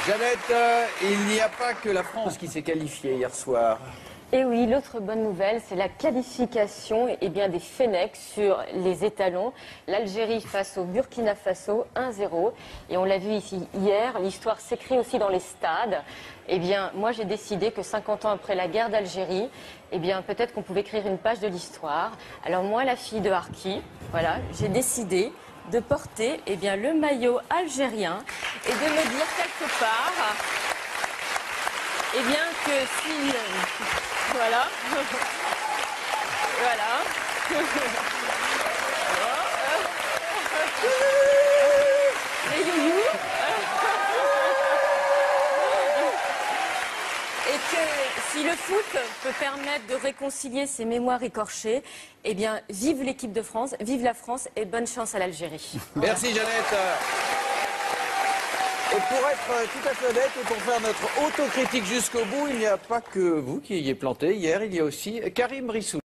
Jeannette, il n'y a pas que la France qui s'est qualifiée hier soir. Et oui, l'autre bonne nouvelle, c'est la qualification des Fennecs sur les étalons. L'Algérie face au Burkina Faso, 1-0. Et on l'a vu ici hier, l'histoire s'écrit aussi dans les stades. Moi j'ai décidé que 50 ans après la guerre d'Algérie, peut-être qu'on pouvait écrire une page de l'histoire. Alors moi, la fille de Harki, voilà, j'ai décidé de porter le maillot algérien et de me dire quelque part que si... Voilà. Voilà. Les youyou. Et que si le foot peut permettre de réconcilier ces mémoires écorchées, vive l'équipe de France, vive la France et bonne chance à l'Algérie. Merci Jeannette. Et pour être tout à fait honnête et pour faire notre autocritique jusqu'au bout, il n'y a pas que vous qui ayez planté hier, il y a aussi Karim Brissou.